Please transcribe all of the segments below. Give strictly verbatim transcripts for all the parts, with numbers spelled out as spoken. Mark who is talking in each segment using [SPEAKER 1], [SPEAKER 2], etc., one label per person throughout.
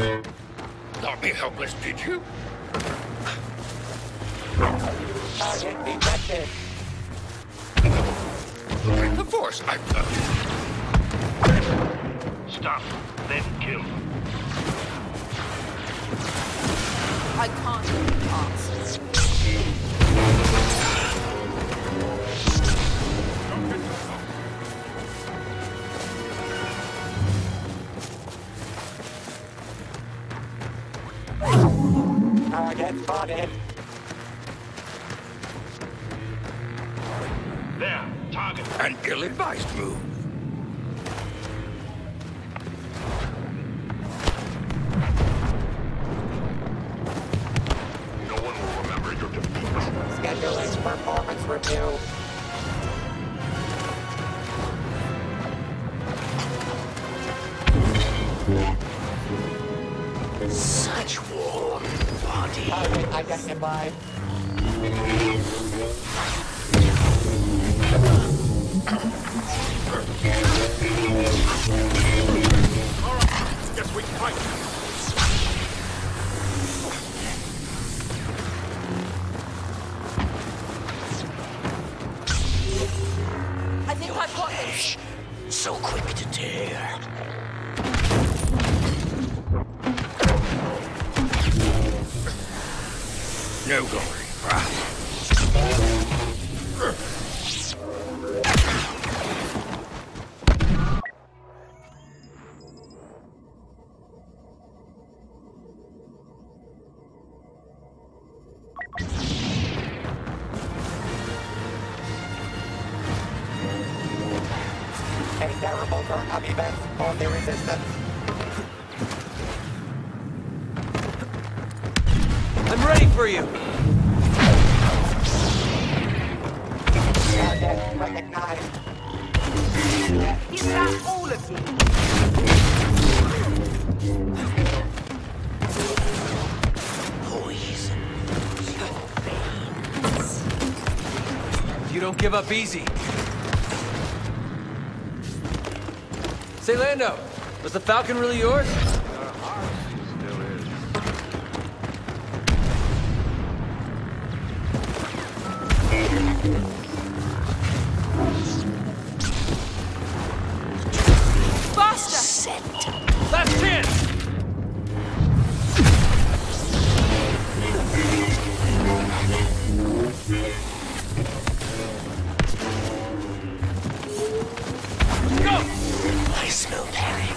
[SPEAKER 1] Thought me helpless, did you?
[SPEAKER 2] Target detected.
[SPEAKER 1] Break the force, I've got.
[SPEAKER 3] Stop, then kill.
[SPEAKER 4] I can't let you pass.
[SPEAKER 2] Target spotted.
[SPEAKER 3] There, target.
[SPEAKER 1] An ill-advised move.
[SPEAKER 3] No one will remember your defeat.
[SPEAKER 2] Scheduling performance review.
[SPEAKER 1] Such warm body.
[SPEAKER 2] Target identified.
[SPEAKER 3] Alright, guess we can fight.
[SPEAKER 4] I think I've got this.
[SPEAKER 1] So quick to tear. No glory.
[SPEAKER 2] A terrible turn of events for the resistance.
[SPEAKER 5] I'm ready for you!
[SPEAKER 2] Target recognized.
[SPEAKER 4] Is that all of you?
[SPEAKER 1] Poison. Your veins.
[SPEAKER 5] You don't give up easy. Say, Lando, was the Falcon really yours?
[SPEAKER 4] Faster!
[SPEAKER 5] Last chance! Go!
[SPEAKER 1] I smell panic.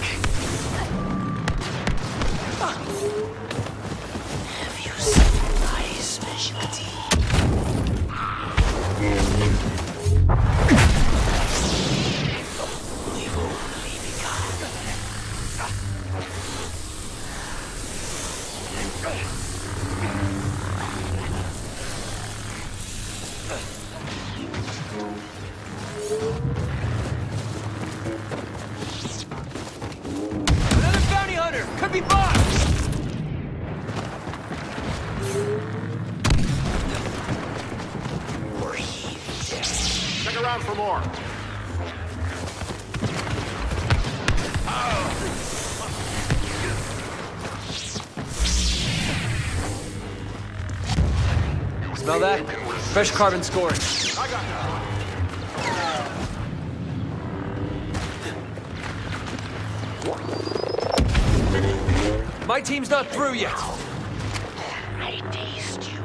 [SPEAKER 1] Have you seen my specialty? We've only begun.
[SPEAKER 5] Another bounty hunter! Could be boss!
[SPEAKER 1] Or he dead.
[SPEAKER 3] Check around for more.
[SPEAKER 5] Smell that? Fresh carbon scoring.
[SPEAKER 3] I got that.
[SPEAKER 5] My team's not through yet.
[SPEAKER 1] I taste you.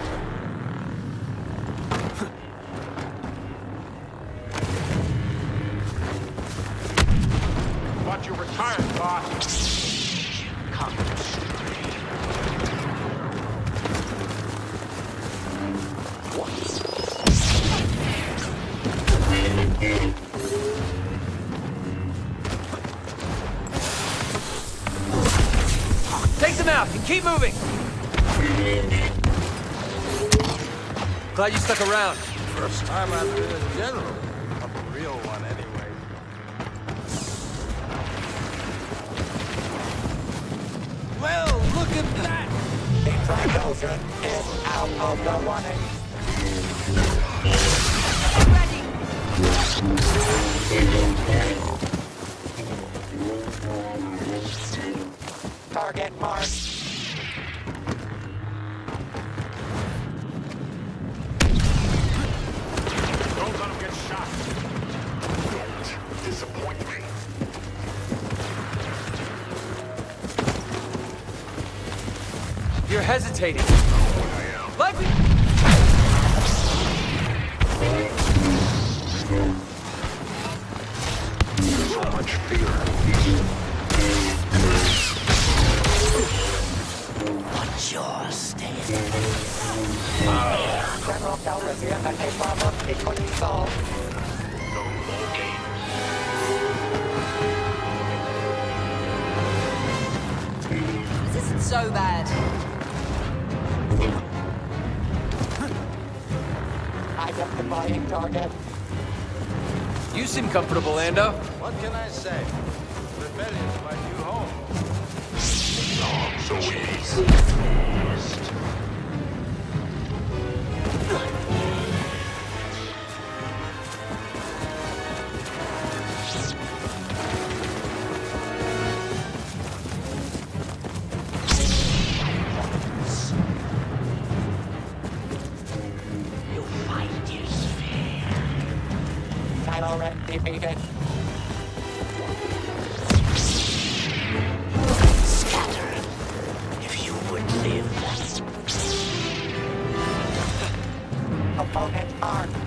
[SPEAKER 3] Thought you retired, boss.
[SPEAKER 1] Come
[SPEAKER 5] Take them out and keep moving! Glad you stuck around.
[SPEAKER 6] First time I've been a general. A real one, anyway. Well, look at that!
[SPEAKER 2] The Trandoshan is out of the running.
[SPEAKER 4] Ready!
[SPEAKER 2] Target
[SPEAKER 5] hesitating. Likely.
[SPEAKER 1] So much fear. What's yours, Stan?
[SPEAKER 2] General Calrissian and a problem he couldn't solve.
[SPEAKER 1] No more games.
[SPEAKER 4] This isn't so bad.
[SPEAKER 2] Identifying target.
[SPEAKER 5] You seem comfortable, Lando.
[SPEAKER 6] What can I say? Rebellion's my new home.
[SPEAKER 1] So easy. Your fight is fair.
[SPEAKER 2] Kylo Ren defeated.
[SPEAKER 1] Scatter. If you would live.
[SPEAKER 2] Opponent armed.